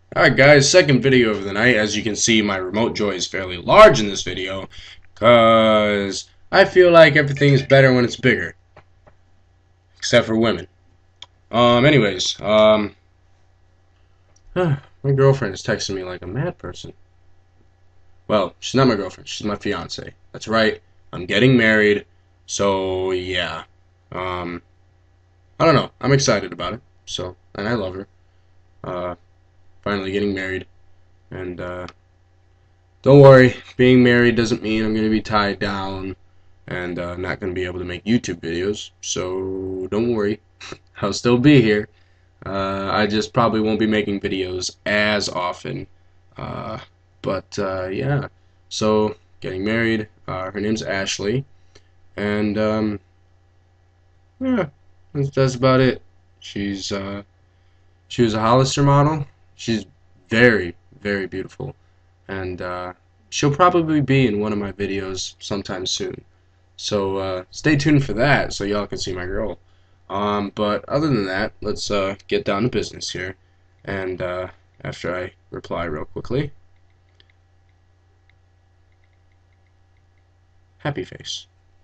Alright guys, second video of the night. As you can see, my remote joy is fairly large in this video, because I feel like everything is better when it's bigger. Except for women. Anyways, my girlfriend is texting me like a mad person. Well, she's not my girlfriend, she's my fiance. That's right, I'm getting married, so yeah. I don't know, I'm excited about it, and I love her. Finally getting married, and don't worry, being married doesn't mean I'm going to be tied down and not going to be able to make YouTube videos, so don't worry, I'll still be here. I just probably won't be making videos as often, but yeah, so getting married, her name's Ashley, and yeah, that's about it. She was a Hollister model. She's very, very beautiful, and she'll probably be in one of my videos sometime soon. So stay tuned for that, so y'all can see my girl. But other than that, let's get down to business here. And after I reply real quickly, happy face.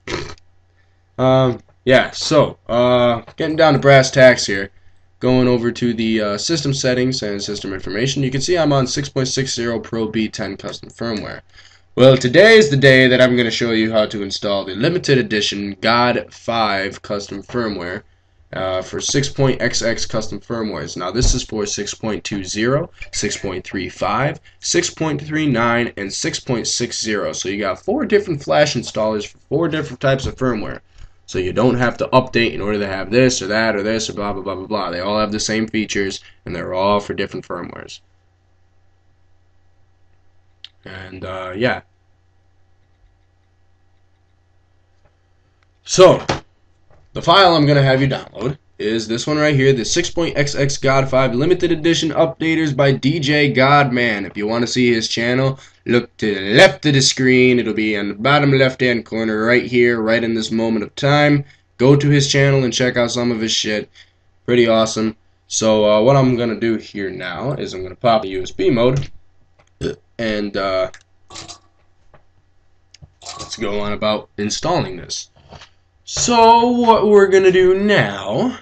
Yeah. So getting down to brass tacks here. Going over to the system settings and system information, you can see I'm on 6.60 Pro B10 custom firmware. Well, today is the day that I'm going to show you how to install the limited edition GOD 5 custom firmware for 6.XX custom firmwares. Now, this is for 6.20, 6.35, 6.39, and 6.60. So you got 4 different flash installers for 4 different types of firmware. So you don't have to update in order to have this or that or this or blah blah blah blah blah. They all have the same features and they're all for different firmwares. And yeah. So the file I'm gonna have you download is this one right here, the 6.XX GOD 5 limited edition updaters by DJ Godman. If you want to see his channel, look to the left of the screen. It'll be on the bottom left hand corner right here, right in this moment of time. Go to his channel and check out some of his shit. Pretty awesome. So what I'm gonna do here now is I'm gonna pop the USB mode and let's go on about installing this. So what we're gonna do now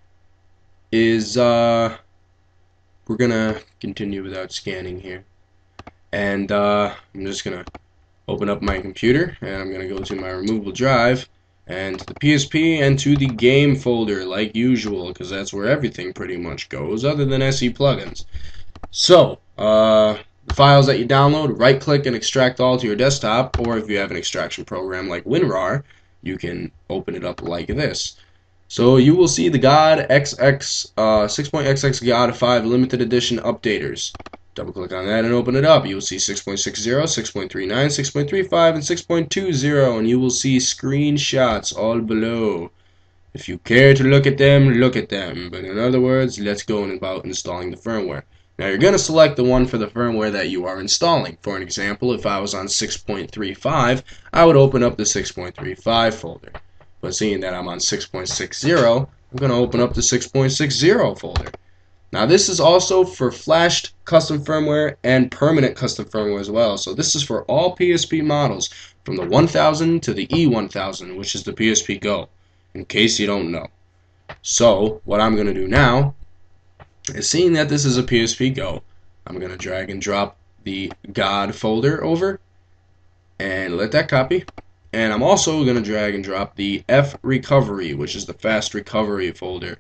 is we're gonna continue without scanning here, and I'm just gonna open up my computer and I'm gonna go to my removable drive and to the PSP and to the game folder like usual, because that's where everything pretty much goes other than SE plugins. So the files that you download, right click and extract all to your desktop, or if you have an extraction program like WinRAR, you can open it up like this. So you will see the GOD XX 6.XX GOD 5 limited edition updaters. Double click on that and open it up. You will see 6.60, 6.39, 6.35, and 6.20, and you will see screenshots all below. If you care to look at them, look at them. But in other words, let's go on about installing the firmware. Now you're going to select the one for the firmware that you are installing. For an example, if I was on 6.35, I would open up the 6.35 folder. But seeing that I'm on 6.60, I'm going to open up the 6.60 folder. Now this is also for flashed custom firmware and permanent custom firmware as well. So this is for all PSP models from the 1000 to the E1000, which is the PSP Go, in case you don't know. So what I'm going to do now is, seeing that this is a PSP Go, I'm going to drag and drop the GOD folder over and let that copy. And I'm also going to drag and drop the FRecovery, which is the fast recovery folder.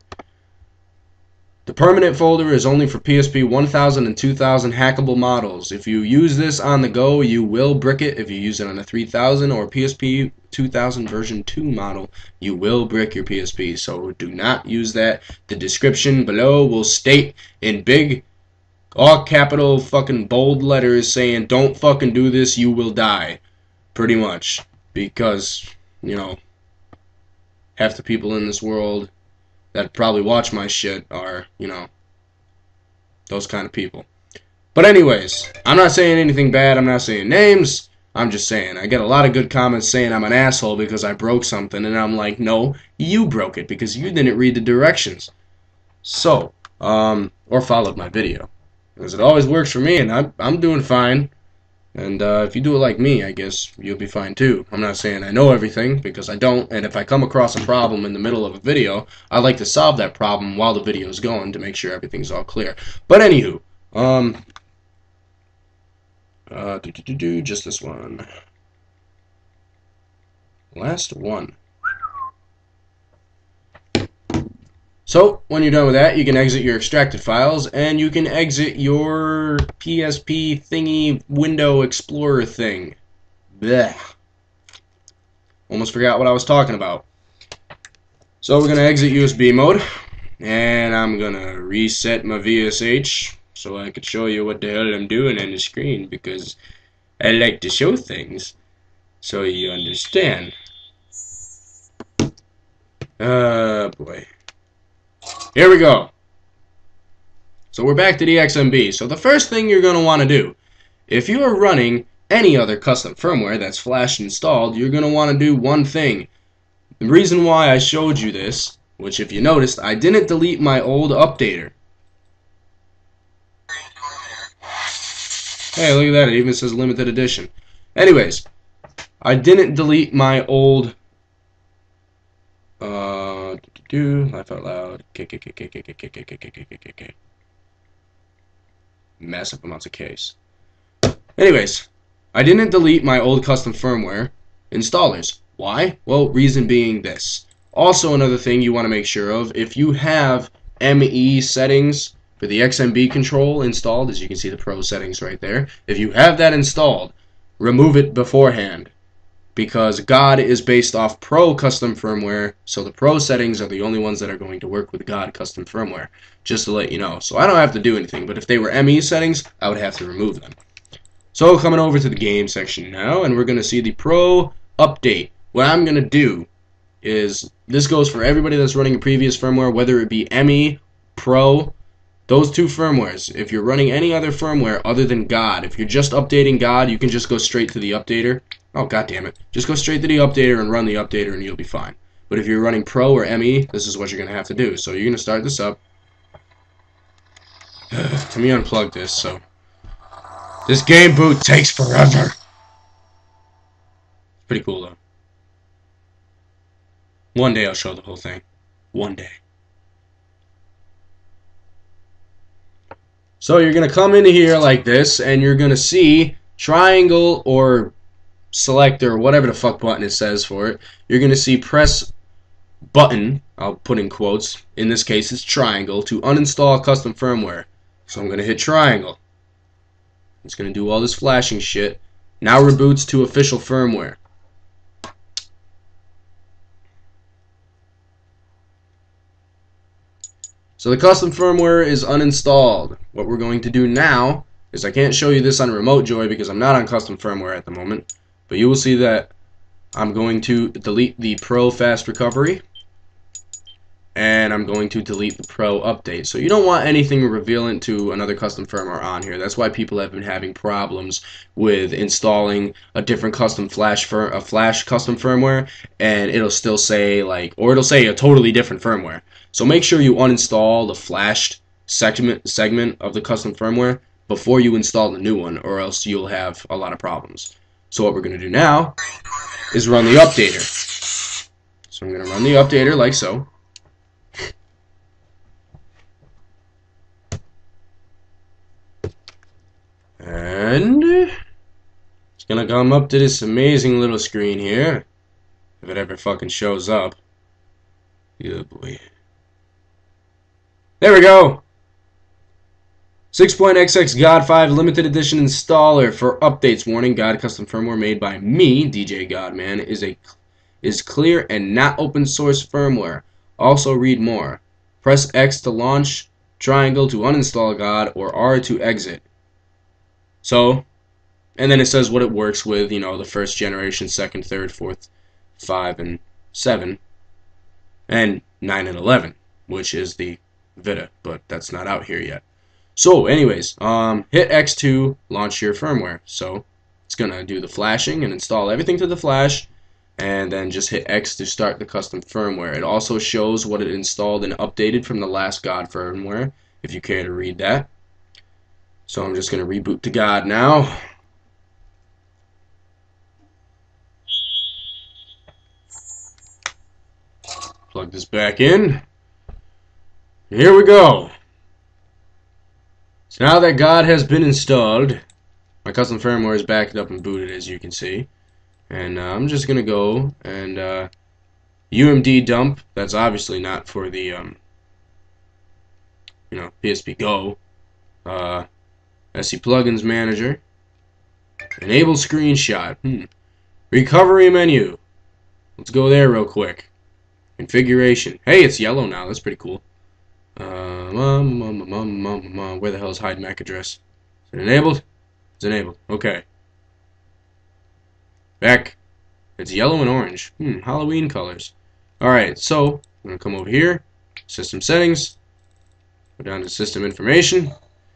The permanent folder is only for PSP 1000 and 2000 hackable models. If you use this on the go, you will brick it. If you use it on a 3000 or PSP 2000 version 2 model, you will brick your PSP. So do not use that. The description below will state in big, all capital fucking bold letters saying, don't fucking do this, you will die. Pretty much. Because, you know, half the people in this world that probably watch my shit are, you know, those kind of people. But anyways, I'm not saying anything bad, I'm not saying names, I'm just saying, I get a lot of good comments saying I'm an asshole because I broke something, and I'm like, no, you broke it because you didn't read the directions. So, or followed my video. Because it always works for me, and I'm doing fine. And if you do it like me, I guess you'll be fine too. I'm not saying I know everything, because I don't, and if I come across a problem in the middle of a video, I like to solve that problem while the video is going to make sure everything's all clear. But anywho, just this one. Last one. So, when you're done with that, you can exit your extracted files, and you can exit your PSP thingy window explorer thing. Blech. Almost forgot what I was talking about. So, we're going to exit USB mode, and I'm going to reset my VSH so I could show you what the hell I'm doing on the screen, because I like to show things so you understand. Boy. Here we go. So we're back to the XMB. So the first thing you're going to want to do, if you are running any other custom firmware that's flash installed, you're going to want to do one thing. The reason why I showed you this, which if you noticed, I didn't delete my old updater. Hey, look at that. It even says limited edition. Anyways, I didn't delete my old laugh out loud. Massive amounts of case. Anyways, I didn't delete my old custom firmware installers. Why? Well, reason being this. Also, another thing you want to make sure of, if you have ME settings for the XMB control installed, as you can see the Pro settings right there, if you have that installed, remove it beforehand. Because GOD is based off Pro custom firmware, so the Pro settings are the only ones that are going to work with GOD custom firmware, just to let you know. So I don't have to do anything, but if they were ME settings, I would have to remove them. So coming over to the game section now, and we're going to see the Pro update. What I'm going to do is, this goes for everybody that's running a previous firmware, whether it be ME, Pro, those two firmwares. If you're running any other firmware other than GOD, if you're just updating GOD, you can just go straight to the updater. Oh, god damn it. Just go straight to the updater and run the updater and you'll be fine. But if you're running Pro or ME, this is what you're going to have to do. So you're going to start this up. Let me unplug this. So this game boot takes forever. It's pretty cool though. One day I'll show the whole thing. One day. So you're going to come into here like this, and you're going to see triangle or select or whatever the fuck button it says for it. You're going to see press button, I'll put in quotes, in this case it's triangle, to uninstall custom firmware. So I'm going to hit triangle. It's going to do all this flashing shit. Now reboots to official firmware. So the custom firmware is uninstalled. What we're going to do now is, I can't show you this on Remote Joy because I'm not on custom firmware at the moment, but you will see that I'm going to delete the Pro Fast Recovery, and I'm going to delete the Pro Update. So you don't want anything revealant to another custom firmware on here. That's why people have been having problems with installing a different custom flash custom firmware, and it'll still say or it'll say a totally different firmware. So make sure you uninstall the flashed segment of the custom firmware before you install the new one, or else you'll have a lot of problems. So what we're going to do now is run the updater. So I'm going to run the updater like so. And it's going to come up to this amazing little screen here, if it ever fucking shows up. Yeah, boy. There we go! 6.xx God 5 limited edition installer for updates. Warning: GOD custom firmware made by me, DJ Godman, is clear and not open source firmware. Also read more. Press X to launch, triangle to uninstall GOD, or R to exit. So, and then it says what it works with, you know, the first generation, second, third, fourth, 5, and 7, and 9 and 11, which is the Vita, but that's not out here yet. So anyways, hit X to launch your firmware. So it's gonna do the flashing and install everything to the flash, and then just hit X to start the custom firmware. It also shows what it installed and updated from the last GOD firmware, if you care to read that. So I'm just going to reboot to God now. Plug this back in. Here we go. So now that God has been installed, my custom firmware is backed up and booted, as you can see. And I'm just going to go and UMD dump. That's obviously not for the PSP Go. SC Plugins Manager. Enable screenshot. Recovery menu. Let's go there real quick. Configuration. Hey, it's yellow now. That's pretty cool. Where the hell is hide MAC address? Is it enabled? It's enabled. Okay. Back. It's yellow and orange. Halloween colors. Alright, so I'm going to come over here. System settings. Go down to system information.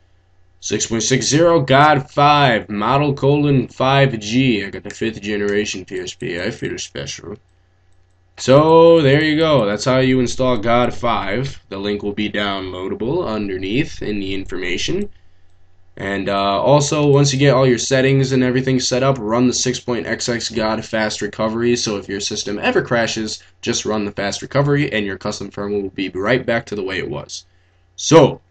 6.60 God 5 model 5G. I got the 5th generation PSP. I feel special. So there you go. That's how you install God 5. The link will be downloadable underneath in the information. And also, once you get all your settings and everything set up, run the 6.xx God FastRecovery. So if your system ever crashes, just run the fast recovery and your custom firmware will be right back to the way it was. So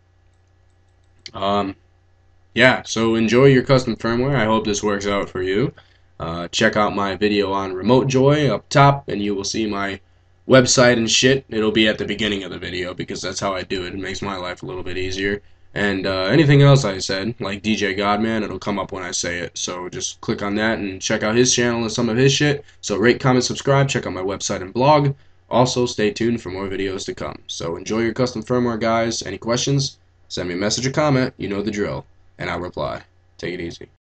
yeah, so enjoy your custom firmware. I hope this works out for you. Check out my video on Remote Joy up top, and you will see my website and shit. It'll be at the beginning of the video because that's how I do it. It makes my life a little bit easier. And anything else I said, like DJ Godman, it'll come up when I say it. So just click on that and check out his channel and some of his shit. So rate, comment, subscribe, check out my website and blog. Also, stay tuned for more videos to come. So enjoy your custom firmware, guys. Any questions? Send me a message or comment. You know the drill. And I'll reply. Take it easy.